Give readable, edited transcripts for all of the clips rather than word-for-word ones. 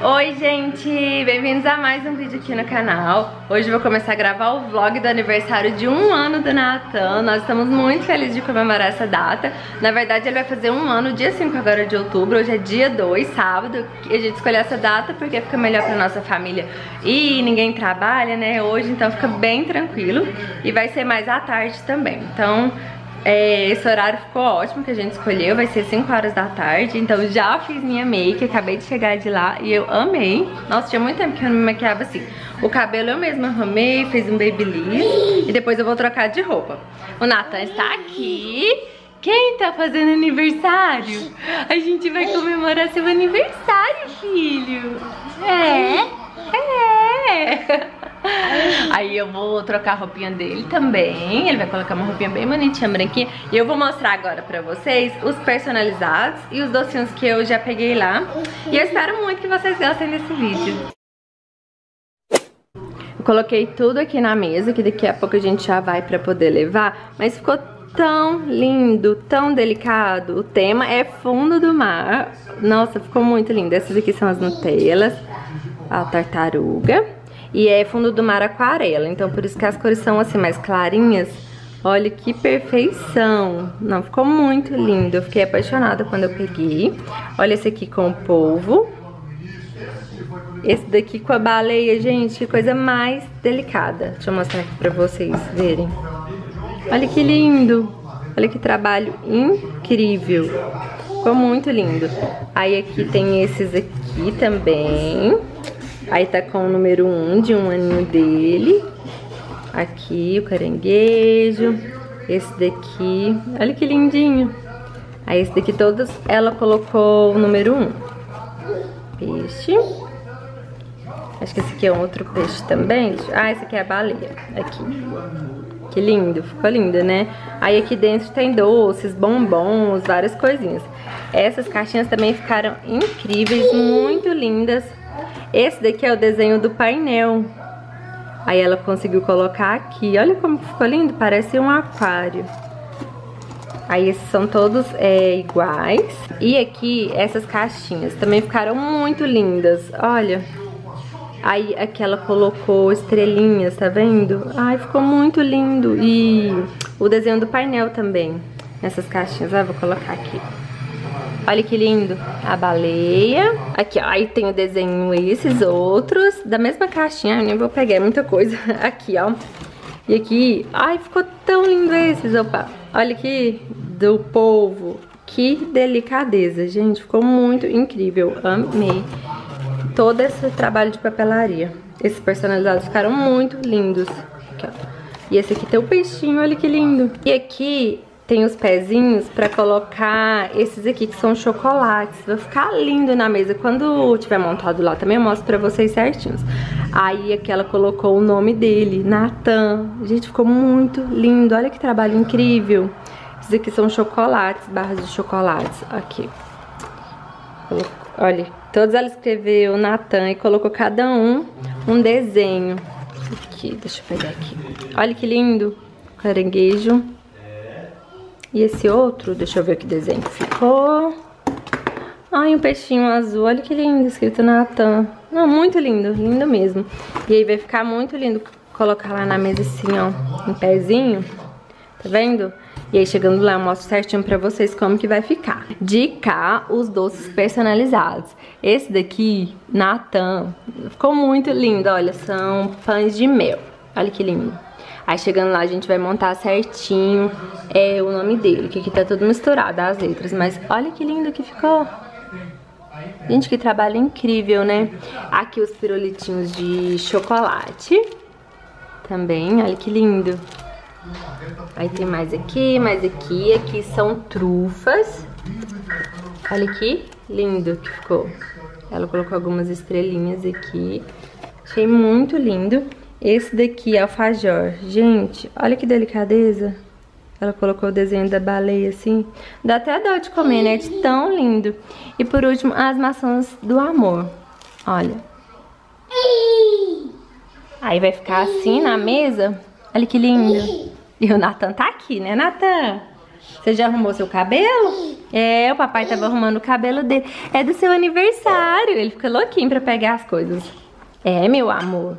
Oi gente, bem-vindos a mais um vídeo aqui no canal. Hoje eu vou começar a gravar o vlog do aniversário de 1 ano do Nathan. Nós estamos muito felizes de comemorar essa data. Na verdade ele vai fazer 1 ano dia 5 agora de outubro. Hoje é dia 2, sábado. E a gente escolheu essa data porque fica melhor pra nossa família e ninguém trabalha, né, hoje. Então fica bem tranquilo. E vai ser mais à tarde também. Então esse horário ficou ótimo que a gente escolheu, vai ser 5 horas da tarde. Então já fiz minha make, acabei de chegar de lá e eu amei. Nossa, tinha muito tempo que eu não me maquiava assim. O cabelo eu mesma arrumei, fiz um babyliss e depois eu vou trocar de roupa. O Nathan está aqui. Quem tá fazendo aniversário? A gente vai comemorar seu aniversário, filho. É. Aí eu vou trocar a roupinha dele também. Ele vai colocar uma roupinha bem bonitinha, branquinha. E eu vou mostrar agora pra vocês os personalizados e os docinhos que eu já peguei lá. E eu espero muito que vocês gostem desse vídeo. Eu coloquei tudo aqui na mesa, que daqui a pouco a gente já vai pra poder levar. Mas ficou tão lindo, tão delicado. O tema é fundo do mar. Nossa, ficou muito lindo. Essas aqui são as Nutellas, a tartaruga. E é fundo do mar aquarela, então por isso que as cores são assim mais clarinhas. Olha que perfeição. Não, ficou muito lindo. Eu fiquei apaixonada quando eu peguei. Olha esse aqui com o polvo. Esse daqui com a baleia, gente, que coisa mais delicada. Deixa eu mostrar aqui pra vocês verem. Olha que lindo. Olha que trabalho incrível. Ficou muito lindo. Aí aqui tem esses aqui também. Aí tá com o número 1 de 1 aninho dele. Aqui o caranguejo. Esse daqui, olha que lindinho. Aí esse daqui todos ela colocou o número 1. Peixe. Acho que esse aqui é um outro peixe também. Ah, esse aqui é a baleia. Aqui. Que lindo, ficou lindo, né? Aí aqui dentro tem doces, bombons, várias coisinhas. Essas caixinhas também ficaram incríveis, muito lindas. Esse daqui é o desenho do painel. Aí ela conseguiu colocar aqui. Olha como ficou lindo, parece um aquário. Aí esses são todos iguais. E aqui essas caixinhas também ficaram muito lindas. Olha. Aí aqui ela colocou estrelinhas, tá vendo? Ai, ficou muito lindo. E o desenho do painel também nessas caixinhas. Ah, vou colocar aqui. Olha que lindo, a baleia. Aqui, ó, aí tem o desenho esses outros, da mesma caixinha, eu nem vou pegar, é muita coisa. Aqui, ó. E aqui, ai, ficou tão lindo esses, opa. Olha aqui, do polvo. Que delicadeza, gente, ficou muito incrível, amei. Todo esse trabalho de papelaria. Esses personalizados ficaram muito lindos. Aqui, ó. E esse aqui tem o peixinho, olha que lindo. E aqui tem os pezinhos pra colocar esses aqui que são chocolates. Vai ficar lindo na mesa. Quando tiver montado lá também eu mostro pra vocês certinhos. Aí aqui ela colocou o nome dele, Nathan. Gente, ficou muito lindo. Olha que trabalho incrível. Esses aqui são chocolates, barras de chocolates. Aqui. Olha, todos ela escreveu Nathan e colocou cada um desenho. Aqui, deixa eu pegar aqui. Olha que lindo. Caranguejo. E esse outro, deixa eu ver que desenho ficou. Ai, um peixinho azul, olha que lindo, escrito Nathan. Não, muito lindo, lindo mesmo. E aí vai ficar muito lindo colocar lá na mesa assim, ó, um pezinho. Tá vendo? E aí chegando lá eu mostro certinho pra vocês como que vai ficar. De cá, os doces personalizados. Esse daqui, Nathan, ficou muito lindo, olha, são pães de mel. Olha que lindo. Aí chegando lá a gente vai montar certinho o nome dele, que aqui tá tudo misturado, as letras. Mas olha que lindo que ficou. Gente, que trabalho incrível, né? Aqui os pirulitinhos de chocolate. Também, olha que lindo. Aí tem mais aqui, mais aqui. Aqui são trufas. Olha que lindo que ficou. Ela colocou algumas estrelinhas aqui. Achei muito lindo. Esse daqui é alfajor. Gente, olha que delicadeza. Ela colocou o desenho da baleia assim. Dá até dó de comer, né? De tão lindo. E por último, as maçãs do amor. Olha. Aí vai ficar assim na mesa. Olha que lindo. E o Nathan tá aqui, né, Nathan? Você já arrumou seu cabelo? É, o papai tava arrumando o cabelo dele. É do seu aniversário. Ele fica louquinho pra pegar as coisas. É, meu amor.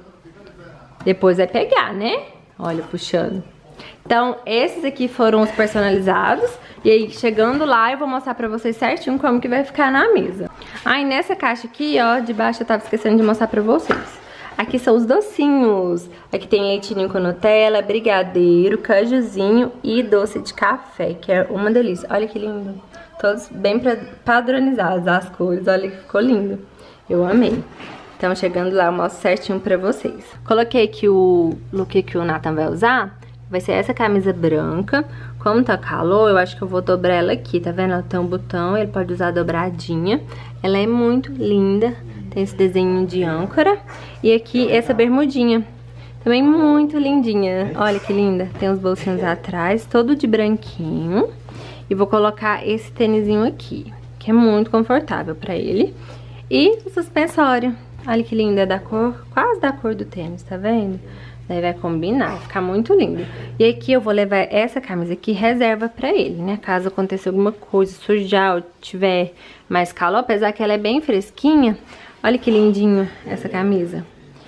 Depois vai pegar, né? Olha, puxando. Então, esses aqui foram os personalizados. E aí, chegando lá, eu vou mostrar pra vocês certinho como que vai ficar na mesa. Aí, nessa caixa aqui, ó, de baixo eu tava esquecendo de mostrar pra vocês. Aqui são os docinhos. Aqui tem leitinho com Nutella, brigadeiro, cajuzinho e doce de café, que é uma delícia. Olha que lindo. Todos bem padronizados as cores. Olha que ficou lindo. Eu amei. Então, chegando lá, eu mostro certinho pra vocês. Coloquei aqui o look que o Nathan vai usar. Vai ser essa camisa branca. Como tá calor, eu acho que eu vou dobrar ela aqui, tá vendo? Ela tem um botão, ele pode usar dobradinha. Ela é muito linda. Tem esse desenho de âncora. E aqui essa bermudinha. Também muito lindinha. Olha que linda. Tem os bolsinhos atrás, todo de branquinho. E vou colocar esse tênisinho aqui, que é muito confortável pra ele. E o suspensório. Olha que linda, é da cor, quase da cor do tênis, tá vendo? Daí vai combinar, vai ficar muito lindo. E aqui eu vou levar essa camisa aqui reserva pra ele, né? Caso aconteça alguma coisa, sujar ou tiver mais calor, apesar que ela é bem fresquinha. Olha que lindinho essa camisa.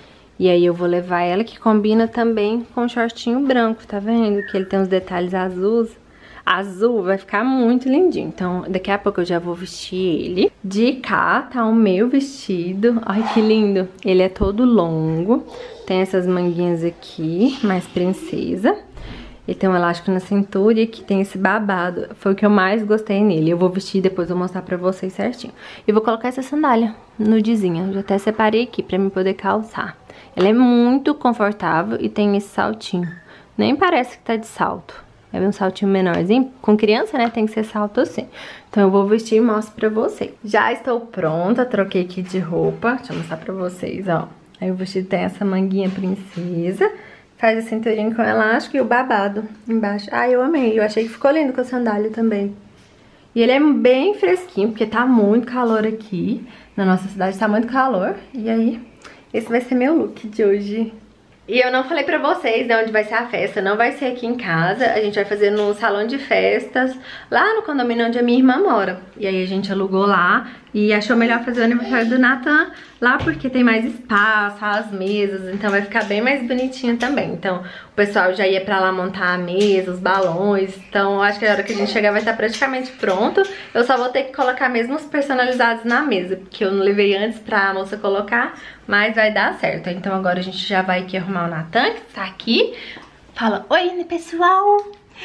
E aí eu vou levar ela, que combina também com o shortinho branco, tá vendo? Que ele tem uns detalhes azuis. Azul, vai ficar muito lindinho. Então, daqui a pouco eu já vou vestir ele. De cá tá o meu vestido. Ai, que lindo. Ele é todo longo. Tem essas manguinhas aqui, mais princesa. Ele tem um elástico na cintura e aqui tem esse babado. Foi o que eu mais gostei nele. Eu vou vestir e depois vou mostrar pra vocês certinho. E vou colocar essa sandália nudezinha. Eu até separei aqui pra mim poder calçar. Ela é muito confortável e tem esse saltinho. Nem parece que tá de salto. É um saltinho menorzinho. Com criança, né, tem que ser salto assim. Então eu vou vestir e mostro pra vocês. Já estou pronta, troquei aqui de roupa. Deixa eu mostrar pra vocês, ó. Aí o vestido tem essa manguinha princesa. Faz a cinturinha com elástico e o babado embaixo. Ai, eu amei. Eu achei que ficou lindo com a sandália também. E ele é bem fresquinho, porque tá muito calor aqui. Na nossa cidade tá muito calor. E aí, esse vai ser meu look de hoje. E eu não falei pra vocês de onde vai ser a festa. Não vai ser aqui em casa. A gente vai fazer no salão de festas, lá no condomínio onde a minha irmã mora. E aí a gente alugou lá e achou melhor fazer o aniversário do Nathan lá, porque tem mais espaço, as mesas, então vai ficar bem mais bonitinho também. Então o pessoal já ia pra lá montar a mesa, os balões. Então acho que a hora que a gente chegar vai estar praticamente pronto. Eu só vou ter que colocar mesmo os personalizados na mesa, porque eu não levei antes pra moça colocar, mas vai dar certo. Então agora a gente já vai aqui arrumar o Nathan, que tá aqui. Fala, oi, pessoal!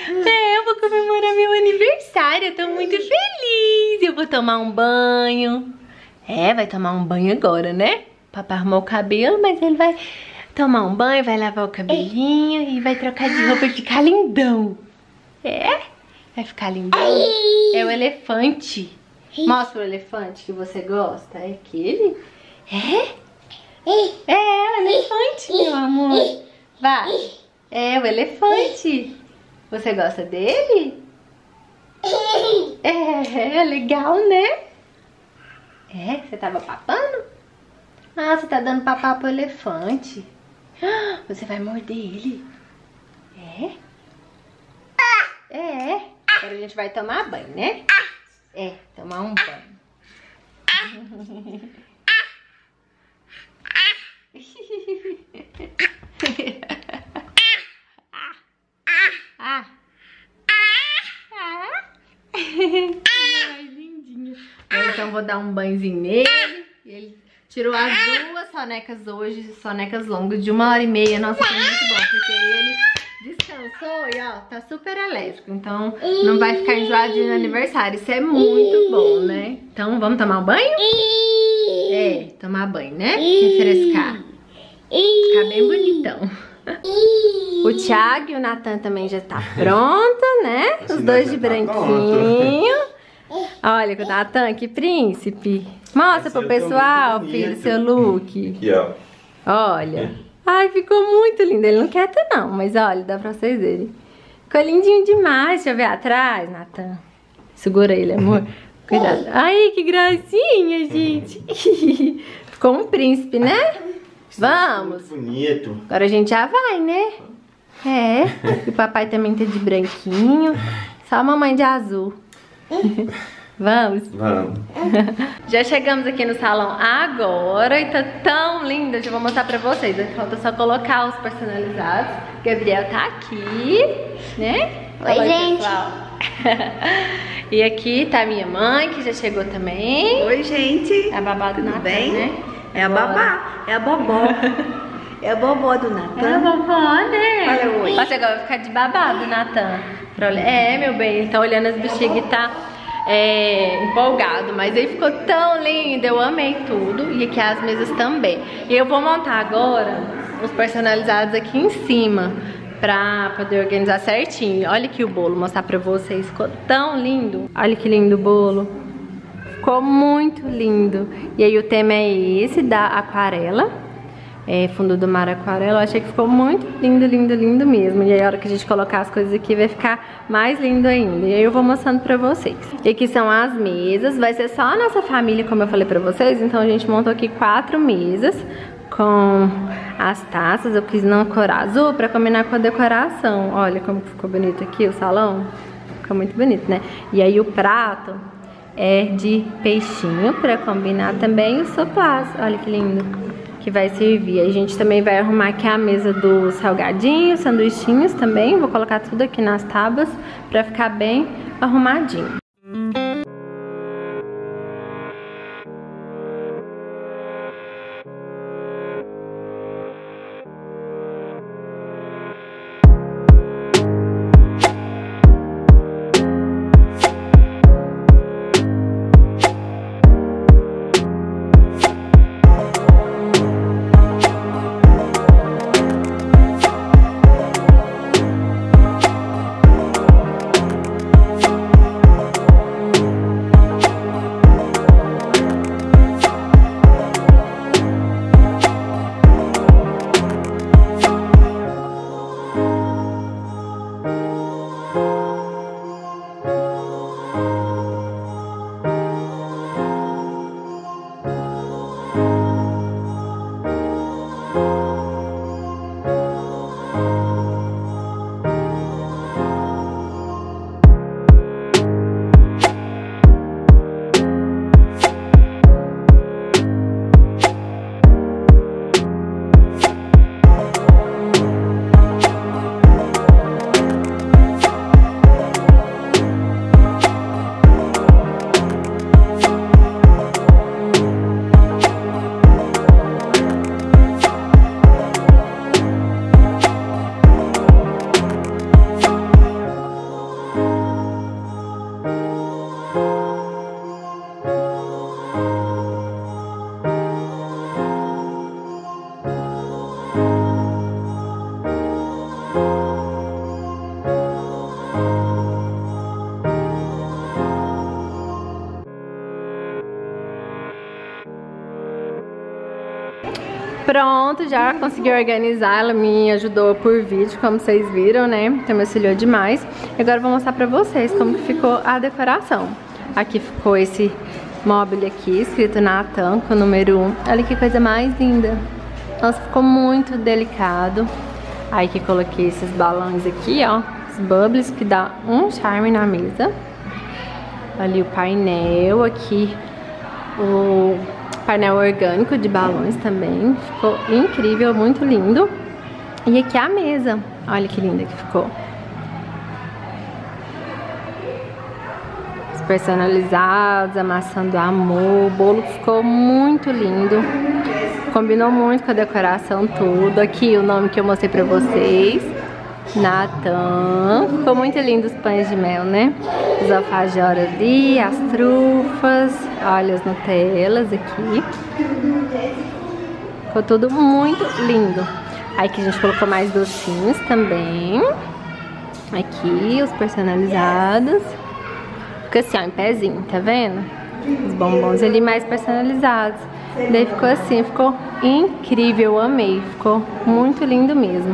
Eu vou comemorar meu aniversário, eu tô muito feliz. Eu vou tomar um banho. É, vai tomar um banho agora, né? Papai arrumou o cabelo, mas ele vai tomar um banho, vai lavar o cabelinho e vai trocar de roupa e ficar lindão. É? Vai ficar lindão. É o elefante. Mostra o elefante que você gosta. É aquele? É? É o elefante, meu amor. Vai. É o elefante. Você gosta dele? É legal, né? É? Você tava papando? Ah, você tá dando papá pro elefante. Você vai morder ele? É? É. Agora a gente vai tomar banho, né? É, tomar um banho. Então vou dar um banhozinho nele. Ele tirou as duas sonecas hoje, sonecas longas de 1h30. Nossa, foi muito bom, porque ele descansou e ó, tá super elétrico. Então não vai ficar enjoadinho no aniversário. Isso é muito bom, né? Então vamos tomar um banho? É, tomar banho, né? Refrescar. Ficar bem bonitão. O Thiago e o Nathan também já tá pronto, né? Os dois de branquinho. Olha o Nathan, que príncipe. Mostra pro pessoal, filho, seu look. Aqui, ó. Olha. Ai, ficou muito lindo. Ele não quer ter não, mas olha, dá pra vocês verem. Ficou lindinho demais. Deixa eu ver atrás, Nathan. Segura ele, amor. Cuidado. Ai, que gracinha, gente. Ficou um príncipe, né? Vamos. Bonito. Agora a gente já vai, né? É. E o papai também tá de branquinho. Só a mamãe de azul. Vamos? Vamos. Já chegamos aqui no salão agora e tá tão lindo. Eu já vou mostrar pra vocês. Falta só colocar os personalizados. Gabriel tá aqui, né? Oi, gente. Pessoal. E aqui tá a minha mãe, que já chegou também. Oi, gente. É a babá do Natan, bem? né? É a babá, é a bobó. É a bobó do Natan. É a vovó, né? Olha, oi. Você agora vai ficar de babá do Natan. É, meu bem, ele tá olhando as bexigas e tá empolgado. Mas aí ficou tão lindo, eu amei tudo. E aqui as mesas também. E eu vou montar agora os personalizados aqui em cima, pra poder organizar certinho. Olha aqui o bolo, mostrar pra vocês. Ficou tão lindo. Olha que lindo o bolo. Ficou muito lindo. E aí o tema é esse, da aquarela. Fundo do mar aquarela. Eu achei que ficou muito lindo, lindo, lindo mesmo. E aí a hora que a gente colocar as coisas aqui vai ficar mais lindo ainda. E aí eu vou mostrando pra vocês. E aqui são as mesas. Vai ser só a nossa família, como eu falei pra vocês. Então a gente montou aqui 4 mesas com as taças. Eu quis na cor azul pra combinar com a decoração. Olha como ficou bonito aqui o salão. Ficou muito bonito, né? E aí o prato é de peixinho pra combinar também os soplás. Olha que lindo que vai servir. Aí a gente também vai arrumar aqui a mesa dos salgadinhos, sanduichinhos também. Vou colocar tudo aqui nas tábuas pra ficar bem arrumadinho. Pronto, já consegui organizar, ela me ajudou por vídeo, como vocês viram, né? Então me auxiliou demais. E agora eu vou mostrar pra vocês como que ficou a decoração. Aqui ficou esse móvel aqui, escrito Natan, com o número 1. Olha que coisa mais linda. Nossa, ficou muito delicado. Aí que coloquei esses balões aqui, ó, os bubbles, que dá um charme na mesa. Ali o painel, aqui o painel orgânico de balões também. Ficou incrível, muito lindo. E aqui a mesa. Olha que linda que ficou. Os personalizados, a maçã do amor. O bolo ficou muito lindo. Combinou muito com a decoração tudo. Aqui o nome que eu mostrei pra vocês. Natan. Ficou muito lindo os pães de mel, né? Os alfajores ali, as trufas. Olha as nutelas aqui. Ficou tudo muito lindo. Aí que a gente colocou mais docinhos também. Aqui os personalizados. Fica assim, ó, em pezinho, tá vendo? Os bombons ali mais personalizados. Daí ficou assim, ficou incrível, eu amei. Ficou muito lindo mesmo.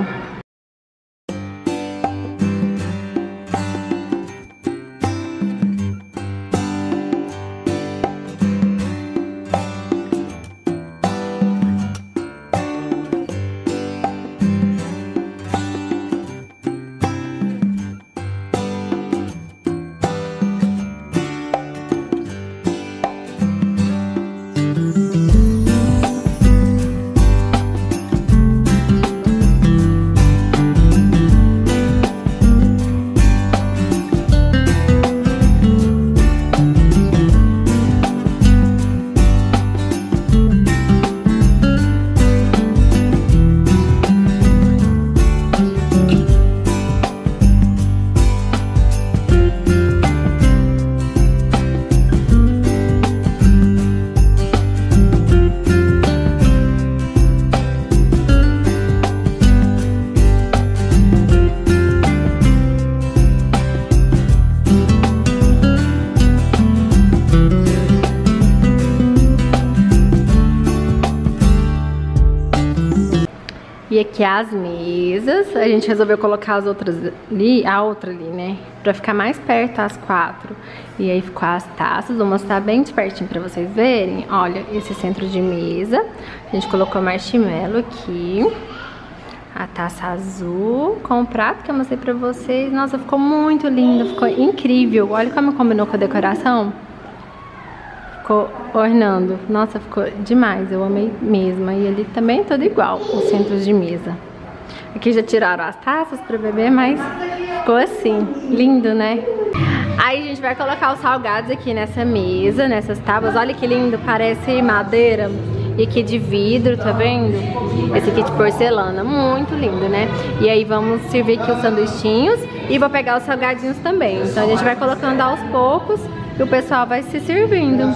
E aqui as mesas, a gente resolveu colocar as outras ali, a outra ali, né? Pra ficar mais perto as 4. E aí ficou as taças, vou mostrar bem de pertinho pra vocês verem. Olha, esse centro de mesa, a gente colocou marshmallow aqui. A taça azul com o prato que eu mostrei pra vocês. Nossa, ficou muito lindo, ficou incrível. Olha como combinou com a decoração. Ficou ornando. Nossa, ficou demais, eu amei mesmo. E ali também tudo igual, os centros de mesa. Aqui já tiraram as taças pra beber, mas ficou assim, lindo, né? Aí a gente vai colocar os salgados aqui nessa mesa, nessas tábuas. Olha que lindo, parece madeira. E aqui de vidro, tá vendo? Esse aqui de porcelana, muito lindo, né? E aí vamos servir aqui os sanduichinhos e vou pegar os salgadinhos também. Então a gente vai colocando aos poucos e o pessoal vai se servindo.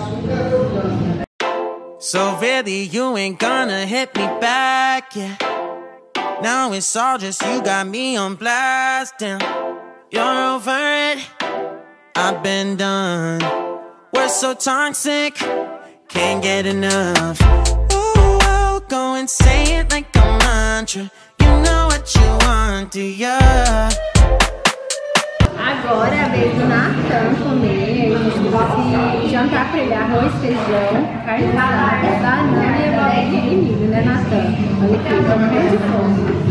So really you ain't gonna hit me back, yeah. Now it's all just you got me on blast, damn. You're over it, I've been done. We're so toxic, can't get enough. Ooh, I'll go and say it like a mantra. You know what you want, do ya? Agora é a vez do Natan comer. A gente trouxe jantar pra ele: arroz, feijão, carne assada, banana e bolinha de milho, né, Natan? Olha aqui, tô morrendo de fome.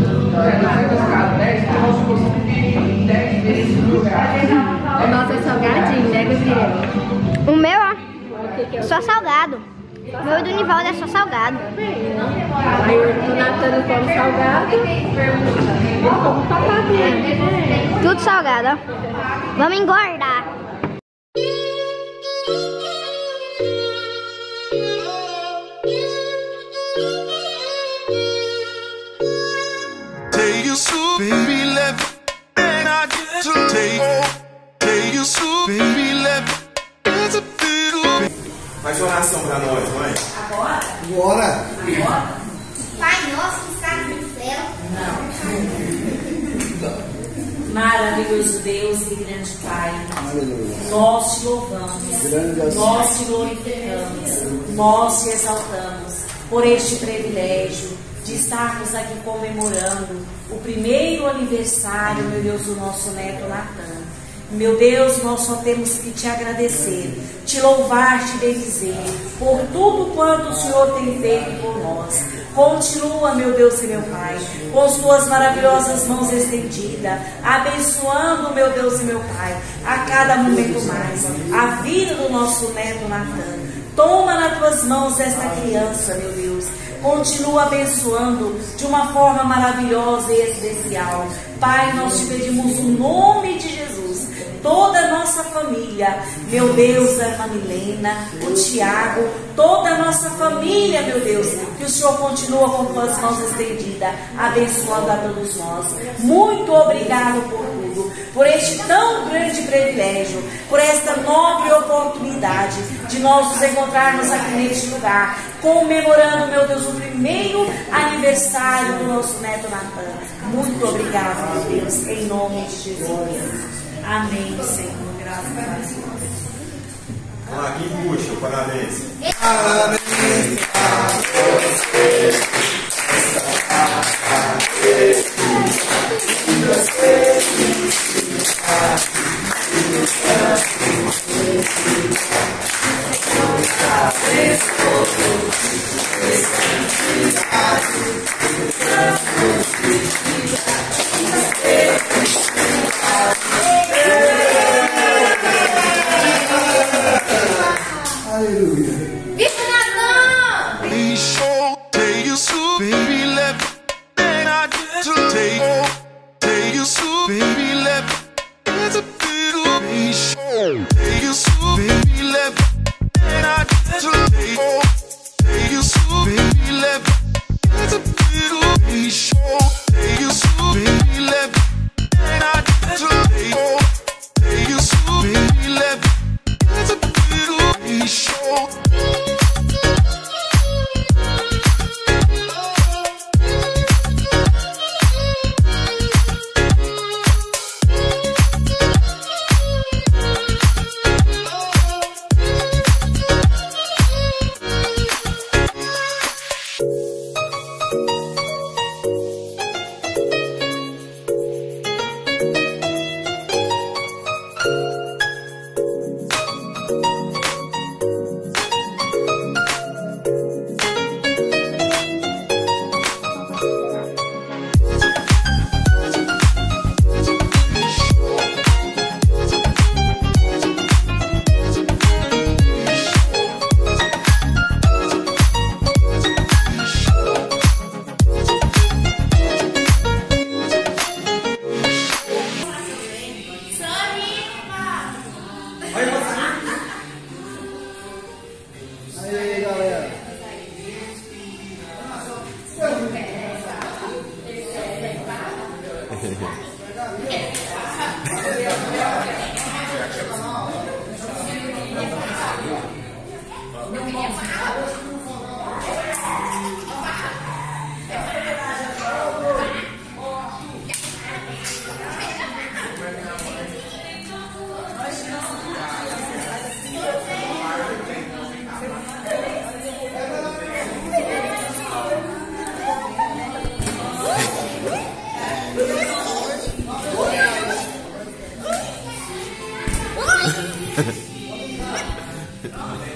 O nosso é salgadinho, né, Gabriel? O meu, ó, só salgado. O meu e do Nivaldo é só salgado. Aí o Natan não come salgado, ele come papadinha. Tudo salgado, ó. Vamos engordar. Take you so baby left and I get to take you so baby left. It's a little. Faz oração pra nós, mãe. Bora. Pai nosso que está no céu. Maravilhoso Deus e grande Pai, nós te louvamos, nós te glorificamos, nós te exaltamos por este privilégio de estarmos aqui comemorando o primeiro aniversário, meu Deus, do nosso neto Natan. Meu Deus, nós só temos que te agradecer, te louvar, te bendizer por tudo quanto o Senhor tem feito por nós. Continua, meu Deus e meu Pai, com as tuas maravilhosas mãos estendidas, abençoando, meu Deus e meu Pai, a cada momento mais, a vida do nosso neto Natan. Toma nas tuas mãos esta criança, meu Deus. Continua abençoando de uma forma maravilhosa e especial. Pai, nós te pedimos o nome de Jesus, toda a nossa família, meu Deus, a irmã Milena, o Tiago, toda a nossa família, meu Deus, que o Senhor continua com tuas mãos estendidas, abençoando a todos nós. Muito obrigado por tudo, por este tão grande privilégio, por esta nobre oportunidade de nós nos encontrarmos aqui neste lugar, comemorando, meu Deus, o primeiro aniversário do nosso neto Natan. Muito obrigado, meu Deus, em nome de Jesus. Amém, Senhor. Graças a Deus. Vamos lá, quem puxa? Parabéns. Parabéns a você. Baby left, and I get to take you so baby left. It's a little baby show. Take you so baby left, and I get to take you so baby left. It's a little baby show. Take you so baby left, and I get to take you so baby left. It's a little baby show.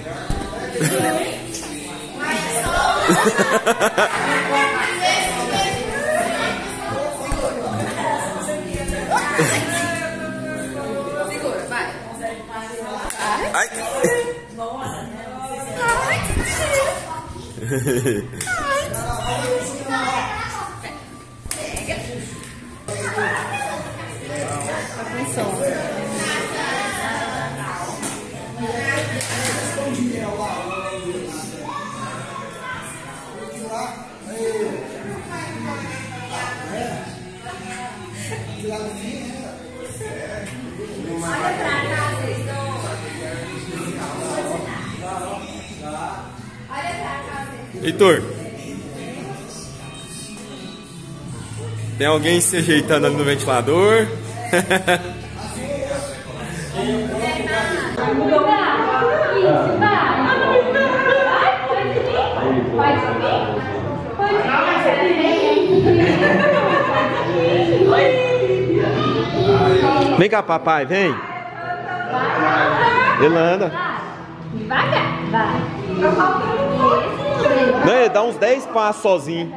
Segura, vai. Ai. Heitor, tem alguém se ajeitando ali no ventilador? Vem cá, papai, vem. Elana. Devagar, vai. Não, dá uns 10 passos sozinho.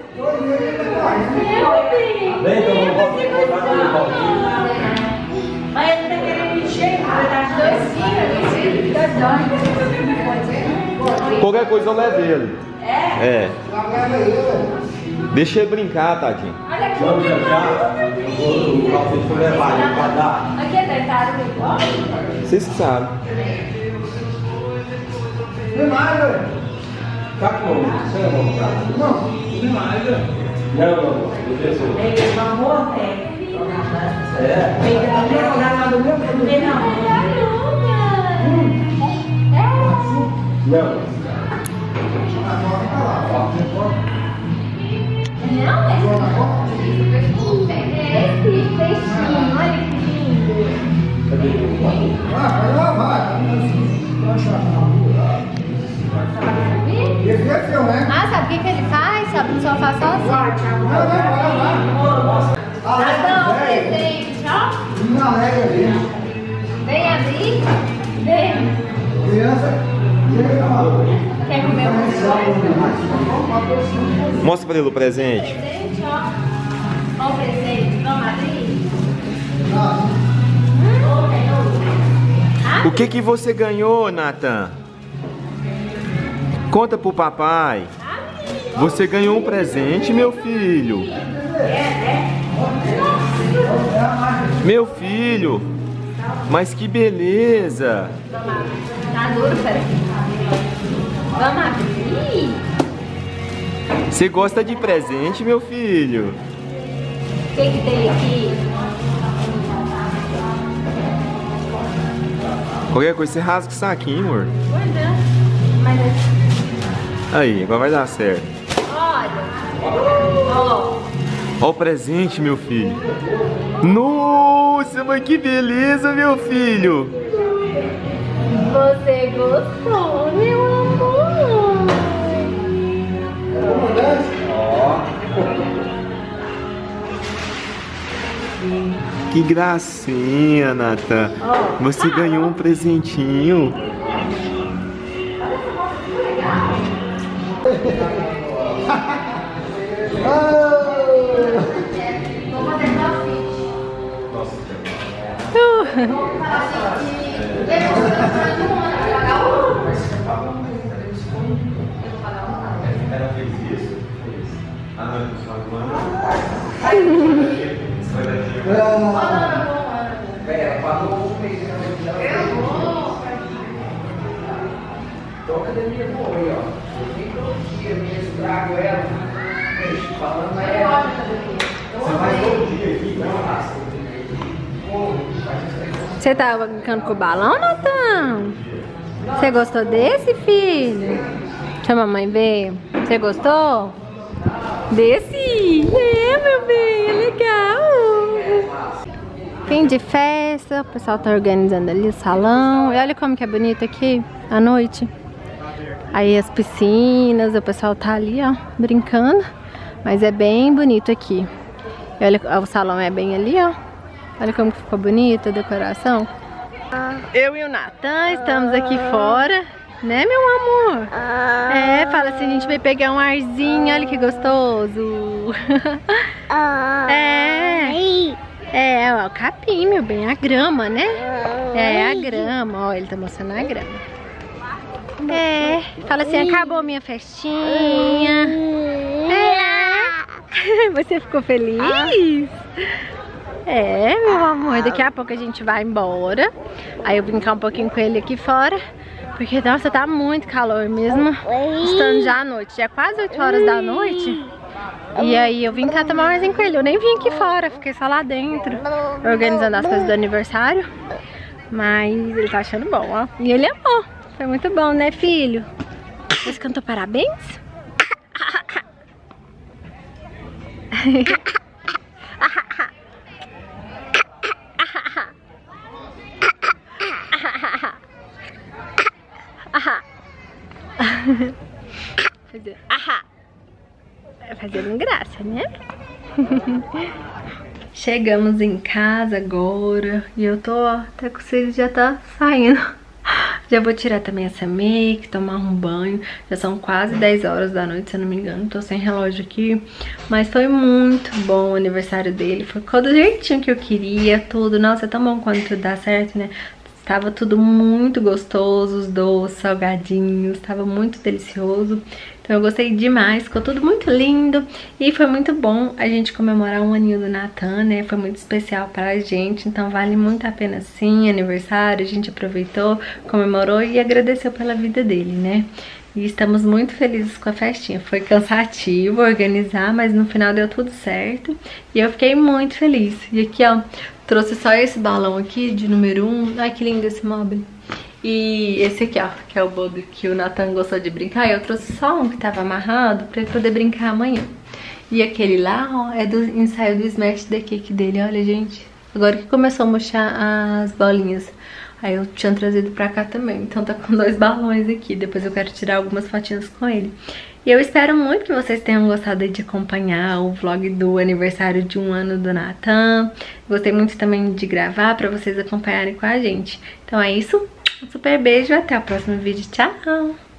Mas ele tá querendo encher, vai dar 2 quilos. Qualquer coisa eu levo ele. É? Deixa ele brincar, tadinho. Olha aqui. Aqui é deitado igual. Vocês que sabem. Tá com você não vai comprar? Não, não mais. Não, Eles vão morrer. É. Ele tá preparado no meu primeiro não. Não. Não, é esse peixinho, olha que lindo. Vai lá, vai. Ah, sabe o que ele faz? Sabe o só faz sozinho? Não, presente, ó. Vem abrir. Vem. Quer comer um presente? Mostra pra ele o presente. Presente, ó. Ó o presente. Vamos abrir? O que você ganhou, Nathan? Conta pro papai. Você ganhou um presente, meu filho. Meu filho. Mas que beleza. Tá duro, peraí. Vamos abrir? Você gosta de presente, meu filho? O que tem aqui? Qualquer coisa, você rasga o saquinho, amor. Pois é. Mas Aí, agora vai dar certo. olha. Ó. Ó o presente, meu filho. Nossa, mas que beleza, meu filho. Você gostou, meu amor? Que gracinha, Nathan. Você ganhou um presentinho. Você tava brincando com o balão, Nathan? Você gostou desse, filho? Deixa a mamãe ver. Você gostou? Desse? É, meu bem, é legal. Fim de festa, o pessoal tá organizando ali o salão. E olha como que é bonito aqui, à noite. Aí as piscinas, o pessoal tá ali, ó, brincando. Mas é bem bonito aqui. E olha, o salão é bem ali, ó. Olha como que ficou bonita a decoração. Eu e o Nathan estamos aqui fora. Né, meu amor? É, fala assim, a gente vai pegar um arzinho, olha que gostoso. É, ó, o capim, meu bem, a grama, né? É, a grama, ó, ele tá mostrando a grama. É, fala assim, acabou minha festinha. É, você ficou feliz? É, meu amor, daqui a pouco a gente vai embora. Aí eu vou brincar um pouquinho com ele aqui fora. Porque, nossa, tá muito calor mesmo. Estando já à noite, já é quase 8 horas da noite. E aí eu vim cá tomar um arzinho com ele. Eu nem vim aqui fora, fiquei só lá dentro, organizando as coisas do aniversário. Mas ele tá achando bom, ó. E ele amou. Foi muito bom, né, filho? Você cantou parabéns? Fazendo graça, né? Chegamos em casa agora e eu tô, ó, até com vocês já tá saindo. Já vou tirar também essa make, tomar um banho. Já são quase 10 horas da noite, se eu não me engano. Tô sem relógio aqui. Mas foi muito bom o aniversário dele. Foi do jeitinho que eu queria, tudo. Nossa, é tão bom quando tudo dá certo, né? Tava tudo muito gostoso, os doces, salgadinhos, tava muito delicioso. Então eu gostei demais, ficou tudo muito lindo. E foi muito bom a gente comemorar um aninho do Nathan, né? Foi muito especial pra gente, então vale muito a pena sim, aniversário. A gente aproveitou, comemorou e agradeceu pela vida dele, né? E estamos muito felizes com a festinha. Foi cansativo organizar, mas no final deu tudo certo. E eu fiquei muito feliz. E aqui, ó, trouxe só esse balão aqui de número 1. Ai, que lindo esse móvel. E esse aqui, ó, que é o bolo que o Nathan gostou de brincar. Eu trouxe só um que tava amarrado pra ele poder brincar amanhã. E aquele lá, ó, é do ensaio do Smash The Cake dele. Olha, gente, agora que começou a murchar as bolinhas. Aí eu tinha trazido pra cá também. Então tá com 2 balões aqui. Depois eu quero tirar algumas fotinhas com ele. E eu espero muito que vocês tenham gostado de acompanhar o vlog do aniversário de 1 ano do Nathan. Gostei muito também de gravar pra vocês acompanharem com a gente. Então é isso. Um super beijo e até o próximo vídeo. Tchau!